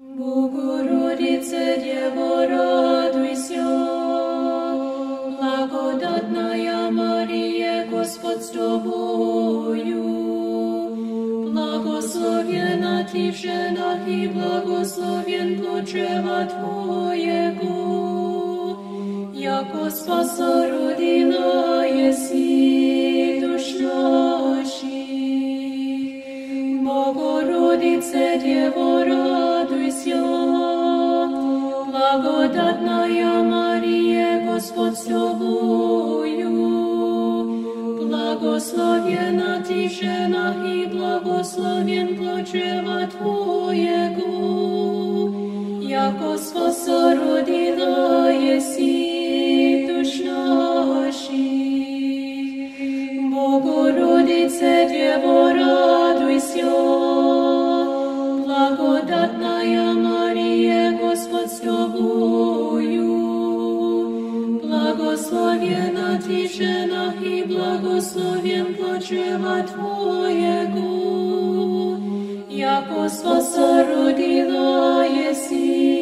Богородице, Дева, радуйся, благодатная Мария, Господь с тобою, благословена ты в женах и благословен плод чрева Твоего, яко спаса родила еси душ наших. Богородице, Дева, радуйся, благодатная Мария, Господь с тобою, благословена ты в женах и благословен плод чрева Твоего, яко спаса родила еси душ наших. Богородице, Дева, радуйся, благодатная Мария, Господь с тобою, благословена ты в женах и благословен плод чрева Твоего, яко спаса родила еси